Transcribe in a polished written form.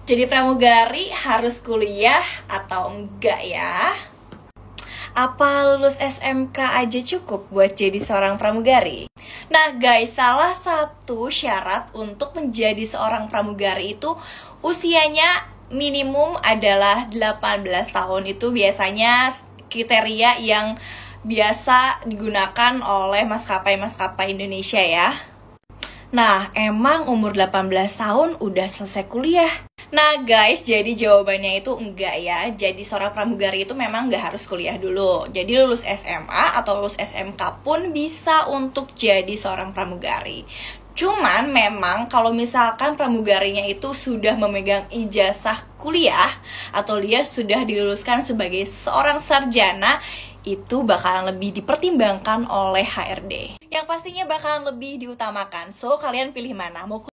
Jadi pramugari harus kuliah atau enggak ya? Apa lulus SMK aja cukup buat jadi seorang pramugari? Nah guys, salah satu syarat untuk menjadi seorang pramugari itu usianya minimum adalah 18 tahun. Itu biasanya kriteria yang biasa digunakan oleh maskapai-maskapai Indonesia ya. Nah, emang umur 18 tahun udah selesai kuliah? Nah guys, jadi jawabannya itu enggak ya. Jadi seorang pramugari itu memang nggak harus kuliah dulu. Jadi lulus SMA atau lulus SMK pun bisa untuk jadi seorang pramugari. Cuman memang kalau misalkan pramugarinya itu sudah memegang ijazah kuliah atau dia sudah diluluskan sebagai seorang sarjana, itu bakalan lebih dipertimbangkan oleh HRD. Yang pastinya bakalan lebih diutamakan. So, kalian pilih mana? Mau